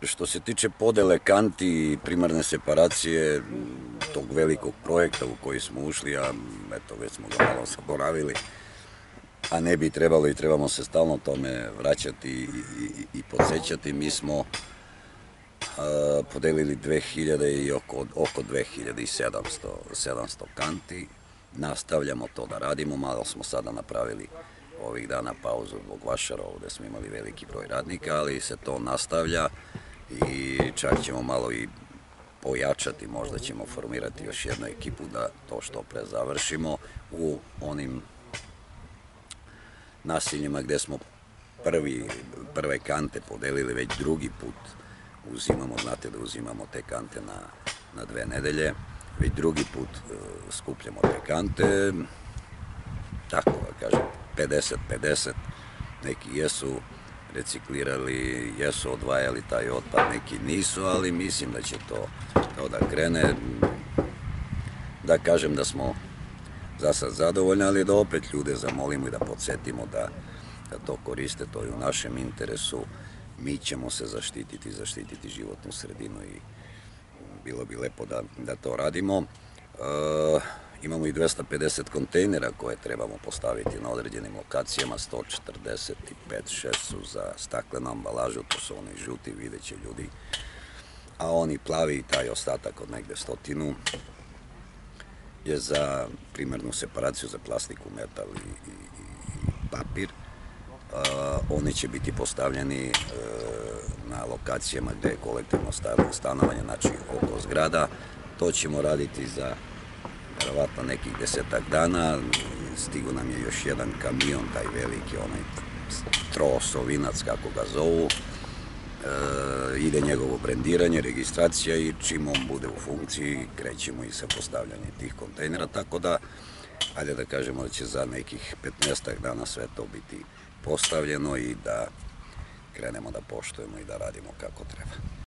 Što se tiče podele kanti i primarne separacije tog velikog projekta u koji smo ušli, a eto već smo ga malo zaboravili, a ne bi trebalo i trebamo se stalno tome vraćati i podsjećati, mi smo podelili 2000 i oko 2700 kanti. Nastavljamo to da radimo, malo smo sada napravili ovih dana pauzu zbog Vašarova, gde smo imali veliki broj radnika, ali se to nastavlja i čak ćemo malo i pojačati, možda ćemo formirati još jednu ekipu da to što pre završimo u onim naseljima gde smo prve kante podelili, već drugi put uzimamo, znate da uzimamo te kante na 2 nedelje, već drugi put skupljamo te kante, tako da kažem, 50-50, neki jesu reciklirali, jesu odvajali taj otpad, neki nisu, ali mislim da će to da krene, da kažem da smo za sad zadovoljni, ali da opet ljude zamolimo i da podsjetimo da to koriste, to je u našem interesu, mi ćemo se zaštititi životnu sredinu i bilo bi lepo da to radimo. Imamo i 250 kontejnera koje trebamo postaviti na određenim lokacijama, 145-6 su za staklenu ambalažu, to su oni žuti, vidjet će ljudi, a oni plavi, taj ostatak od negde 100 je za primarnu separaciju za plastiku, metal i papir. Oni će biti postavljeni na lokacijama gde je kolektivno stanovanje, znači oko zgrada. To ćemo raditi za verovatno nekih 10-ak dana. Stigo nam je još jedan kamion, taj veliki, onaj trosovinac, kako ga zovu. Ide njegovo brendiranje, registracija i čim on bude u funkciji krećemo i sa postavljanjem tih kontejnera, tako da, ajde da kažemo da će za nekih 15 dana sve to biti postavljeno i da krenemo da poštujemo i da radimo kako treba.